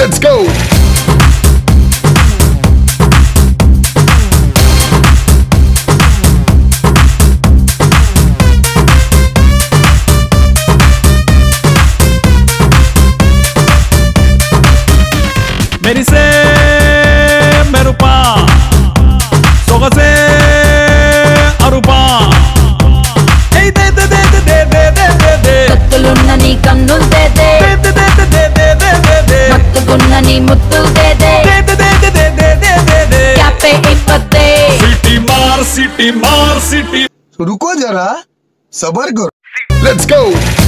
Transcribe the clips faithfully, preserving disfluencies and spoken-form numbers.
Let's go. मेरी से मेरुपा सोगसे अरुपा ए दे दे दे दे दे दे दे दे कत्तुलुन्न नी कन्नुल दे दे दे दे दे दे दे दे दे दे मत्तुकुन्न नी मुत्तुल दे दे दे दे दे दे दे दे दे दे क्या पे इपत्ते सिटी मार सिटी मार सिटी रुको जरा सबर करो. Let's go.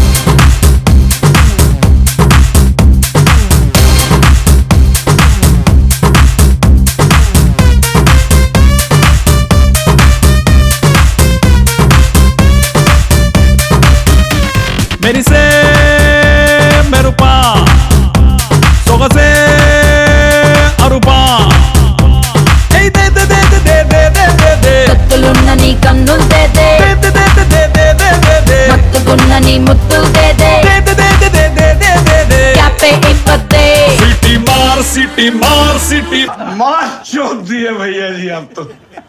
मेरी से मेरुपा सोगसे अरुपा ए दे दे दे दे दे दे दे दे कत्तुलुन्न नी कन्नुल दे दे दे दे दे दे दे दे दे दे मत्तुकुन्न नी मुत्तुल दे दे दे दे दे दे दे दे दे दे क्या पे इपत्ते सिटी मार सिटी मार सिटी मार चोद दिए भैया जी आप तो.